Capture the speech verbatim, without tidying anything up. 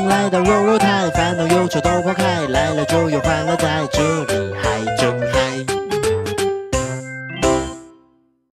来到肉肉台，烦恼忧愁都抛开，来了就有欢乐在这里。